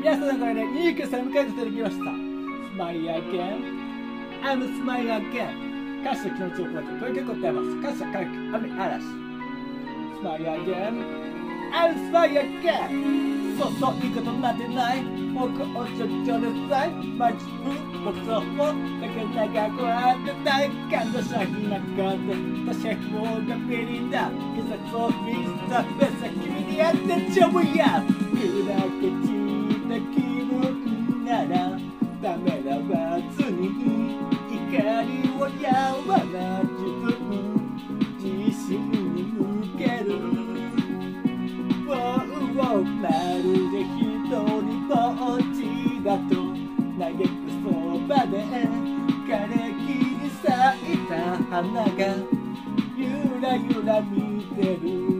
皆さんのおかげで29歳を迎えていただきました。Smile again, I'm smile again。感謝の気持ちを込めてこういう曲を歌います。感謝感激雨嵐。Smile again, I'm smile again。そうそう、いいことなんてない。僕をちょちょでさい。マジフ僕ともだけ長くあってたい。感動した日なんかで確かにもうがビリンだ。いざそうミスターフェスは君にやってちょぶや。砕け散った気分ならダメだわずに怒りをやわな自分自身に向ける。まるで一人ぼっちだと嘆くそばで枯れ木に咲いた花がゆらゆら見てる。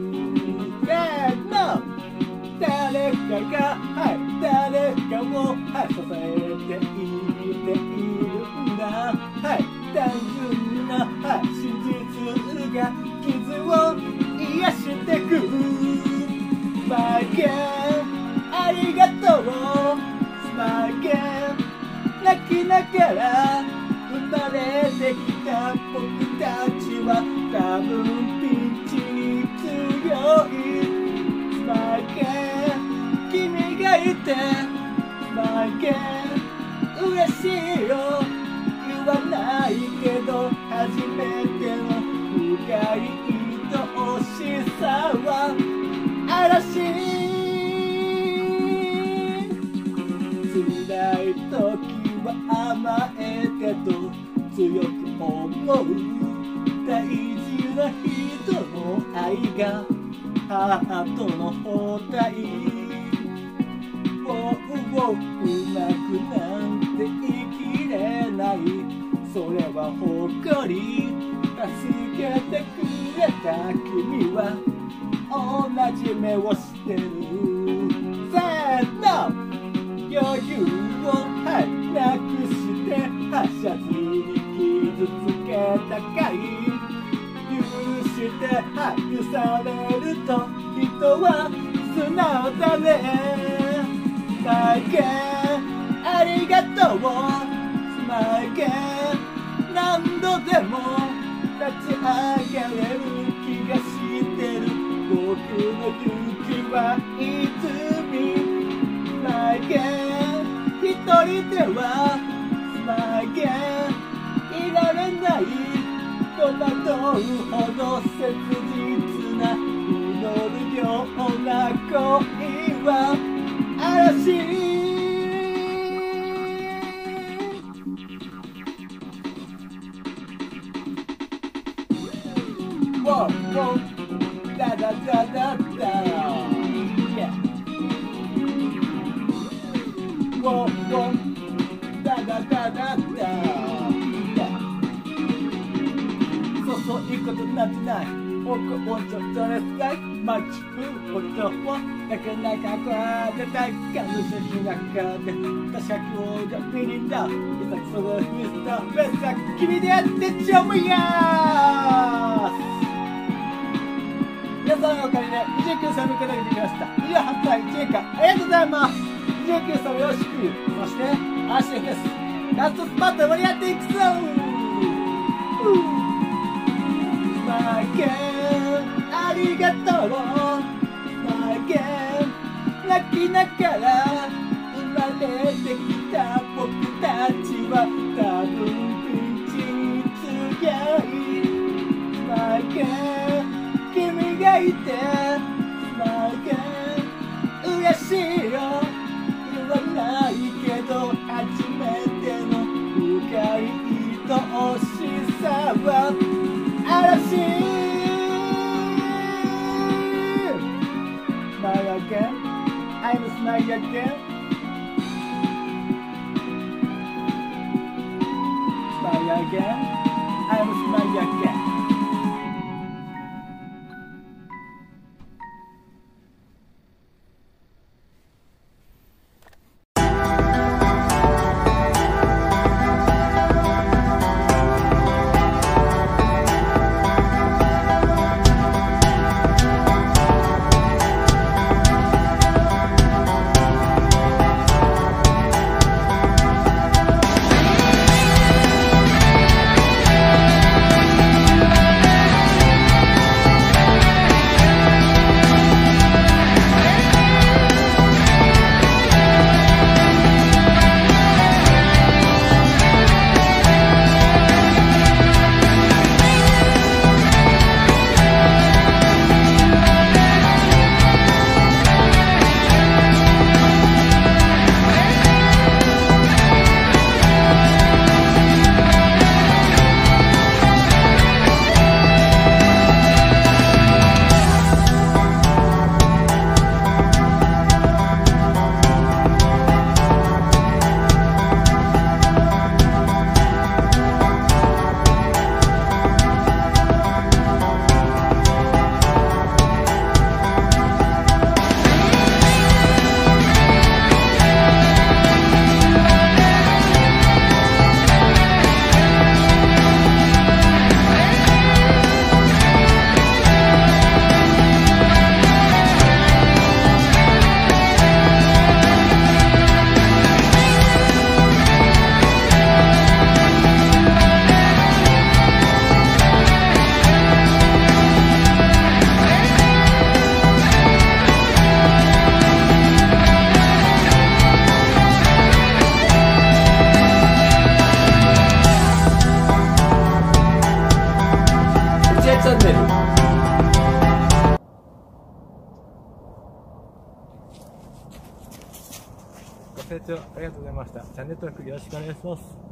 誰かが、誰かを、支えているんだ。単純な、真実が傷を癒してく。スマイゲンありがとう。スマイゲン泣きながら生まれてきた僕たちは多分ピンチに強い。スマイゲン君がいてスマイゲン嬉しいよ言わないけど初めての深い愛しさは嵐。辛い時は甘えてと強く思う大事な人の愛がハートの包帯。うまくなんて生きれない。それは誇り助けてくれた君は同じ目をしてる。せーの余裕をなくしてはしゃずに傷つけたかい。許して許されると人は素直だね。スマイゲンありがとう。スマイゲン何度でも立ち上がれる気がしてる。僕の勇気は泉。スマイゲン一人ではスマイゲンいられない。戸惑うほど切実な祈るような恋は嵐。ダダダダダそういいことなんてない。僕をちょっとでさい。マッチフードをだけなかこでたい。彼女の中で確か今日がフィニンだ。いざそのミスターフェスは君でやってちょむやー。皆さんのおかげで29歳を迎えてきました。28歳1年間ありがとうございます。29歳をよろしく。そして嵐フェスラストスパート盛り上がっていくぞ。スマイゲンありがとう。スマイゲン泣きながら生まれてきた僕たちは多分ピンチに強い。スマイゲン君がいてスマイゲン嬉しいよ言わないけど初めての深い愛しさは嵐。Smile again, I'm smile again. Smile again, I'm smile again. 清聴ありがとうございました。チャンネル登録よろしくお願いします。